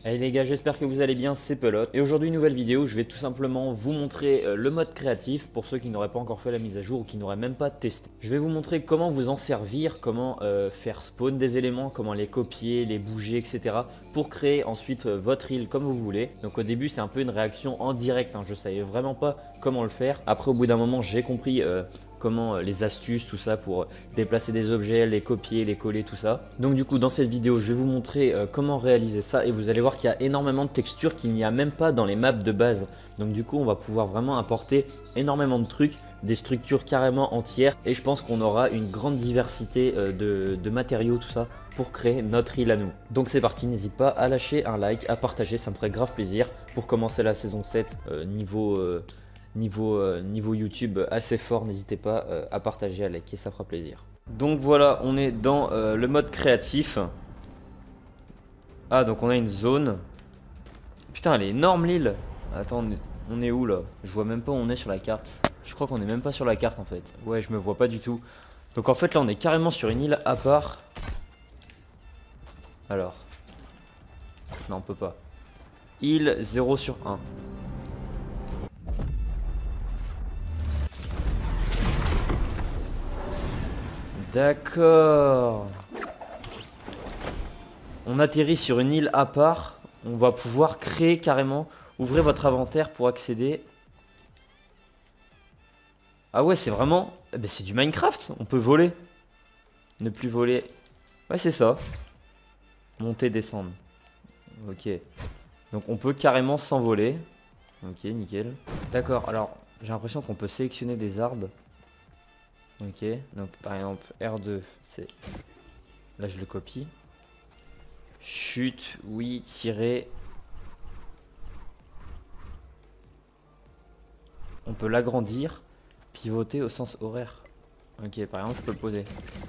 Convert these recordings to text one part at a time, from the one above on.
Allez les gars, j'espère que vous allez bien, c'est Pelote. Et aujourd'hui, nouvelle vidéo, je vais tout simplement vous montrer le mode créatif pour ceux qui n'auraient pas encore fait la mise à jour ou qui n'auraient même pas testé. Je vais vous montrer comment vous en servir, comment faire spawn des éléments, comment les copier, les bouger, etc. pour créer ensuite votre île comme vous voulez. Donc au début, c'est un peu une réaction en direct, hein. Je savais vraiment pas comment le faire. Après, au bout d'un moment, j'ai compris comment les astuces, tout ça pour déplacer des objets, les copier, les coller, tout ça. Donc du coup, dans cette vidéo, je vais vous montrer comment réaliser ça et vous allez voir qu'il y a énormément de textures qu'il n'y a même pas dans les maps de base. Donc du coup, on va pouvoir vraiment apporter énormément de trucs, des structures carrément entières et je pense qu'on aura une grande diversité de matériaux, tout ça pour créer notre île à nous. Donc c'est parti, n'hésite pas à lâcher un like, à partager, ça me ferait grave plaisir pour commencer la saison 7 niveau YouTube assez fort. N'hésitez pas à partager, à liker, ça fera plaisir. Donc voilà, on est dans le mode créatif. Ah, donc on a une zone. Putain, elle est énorme l'île. Attends, on est où là? Je vois même pas où on est sur la carte. Je crois qu'on est même pas sur la carte en fait. Ouais, je me vois pas du tout. Donc en fait là on est carrément sur une île à part. Alors. Non, on peut pas. Île 0/1. D'accord. On atterrit sur une île à part. On va pouvoir créer carrément. Ouvrez votre inventaire pour accéder. Ah ouais, c'est vraiment... Eh ben, c'est du Minecraft. On peut voler. Ne plus voler. Ouais, c'est ça. Monter, descendre. Ok. Donc on peut carrément s'envoler. Ok, nickel. D'accord, alors j'ai l'impression qu'on peut sélectionner des arbres. Ok, donc par exemple R2, c'est... Là je le copie. Chute, oui, tirer. On peut l'agrandir. Pivoter au sens horaire. Ok, par exemple je peux le poser.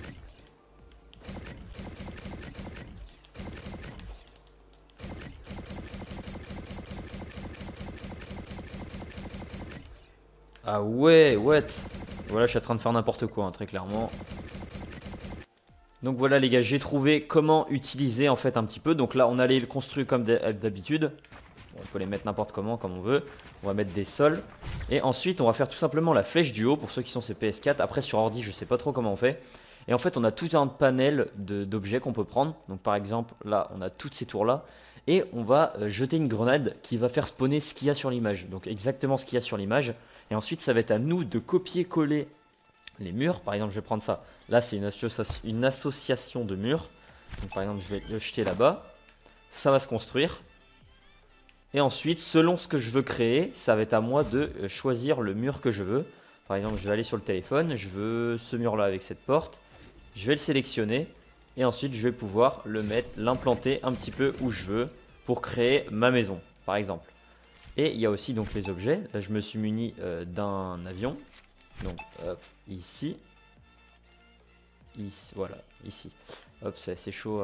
Ah ouais, what? Voilà, je suis en train de faire n'importe quoi, hein, très clairement. Donc voilà les gars, j'ai trouvé comment utiliser en fait un petit peu. Donc là, on allait le construire comme d'habitude. Bon, on peut les mettre n'importe comment, comme on veut. On va mettre des sols. Et ensuite, on va faire tout simplement la flèche du haut pour ceux qui sont sur PS4. Après, sur ordi, je sais pas trop comment on fait. Et en fait, on a tout un panel d'objets qu'on peut prendre. Donc par exemple, là, on a toutes ces tours-là. Et on va jeter une grenade qui va faire spawner ce qu'il y a sur l'image. Donc exactement ce qu'il y a sur l'image. Et ensuite, ça va être à nous de copier-coller les murs. Par exemple, je vais prendre ça. Là, c'est une association de murs. Donc par exemple, je vais le jeter là-bas. Ça va se construire. Et ensuite, selon ce que je veux créer, ça va être à moi de choisir le mur que je veux. Par exemple, je vais aller sur le téléphone. Je veux ce mur-là avec cette porte. Je vais le sélectionner. Et ensuite, je vais pouvoir le mettre, l'implanter un petit peu où je veux pour créer ma maison, par exemple. Et il y a aussi donc les objets. Là, je me suis muni d'un avion. Donc, hop, ici. Voilà, ici. Hop, c'est assez chaud.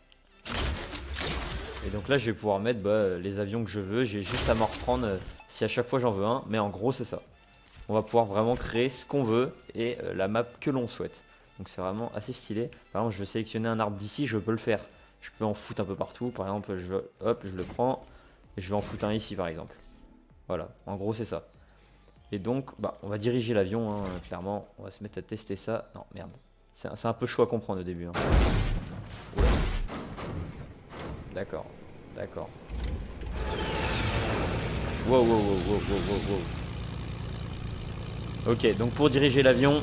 Et donc là, je vais pouvoir mettre les avions que je veux. J'ai juste à m'en reprendre si à chaque fois j'en veux un. Mais en gros, c'est ça. On va pouvoir vraiment créer ce qu'on veut et la map que l'on souhaite. Donc c'est vraiment assez stylé. Par exemple, je veux sélectionner un arbre d'ici, je peux le faire. Je peux en foutre un peu partout. Par exemple, hop, je le prends et je vais en foutre un ici, par exemple. Voilà, en gros, c'est ça. Et donc, on va diriger l'avion, hein, clairement. On va se mettre à tester ça. Non, merde. C'est un peu chaud à comprendre au début. Hein. Ouais. D'accord, d'accord. Wow, wow, wow, wow, wow, wow, wow. Ok, donc pour diriger l'avion...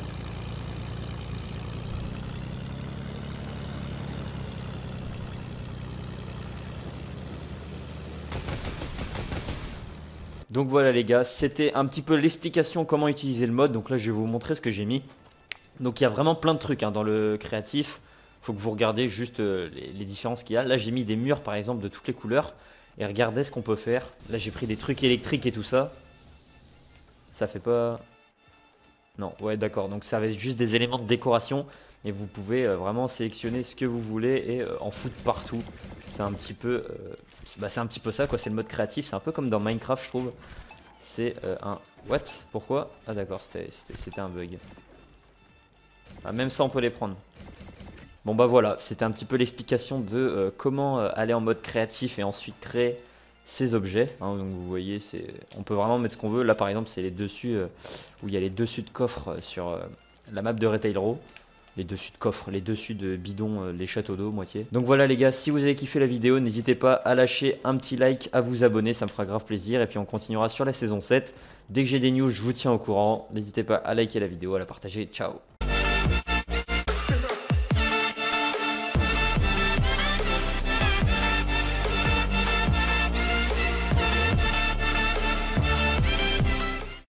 Donc voilà les gars, c'était un petit peu l'explication comment utiliser le mode. Donc là je vais vous montrer ce que j'ai mis. Donc il y a vraiment plein de trucs hein, dans le créatif. Faut que vous regardez juste les différences qu'il y a. Là j'ai mis des murs par exemple de toutes les couleurs. Et regardez ce qu'on peut faire. Là j'ai pris des trucs électriques et tout ça. Ça fait pas... Non, ouais d'accord. Donc ça va être juste des éléments de décoration. Et vous pouvez vraiment sélectionner ce que vous voulez et en foutre partout. C'est un petit peu... c'est un petit peu ça quoi, c'est le mode créatif. C'est un peu comme dans Minecraft je trouve. C'est un... What? Pourquoi? Ah d'accord, c'était un bug. Ah, même ça on peut les prendre. Bon bah voilà, c'était un petit peu l'explication de comment aller en mode créatif et ensuite créer ces objets. Hein. Donc vous voyez, on peut vraiment mettre ce qu'on veut. Là par exemple, c'est les dessus où il y a les dessus de coffre sur la map de Retail Row. Les dessus de coffre, les dessus de bidons, les châteaux d'eau moitié. Donc voilà les gars, si vous avez kiffé la vidéo, n'hésitez pas à lâcher un petit like, à vous abonner, ça me fera grave plaisir. Et puis on continuera sur la saison 7. Dès que j'ai des news, je vous tiens au courant. N'hésitez pas à liker la vidéo, à la partager. Ciao.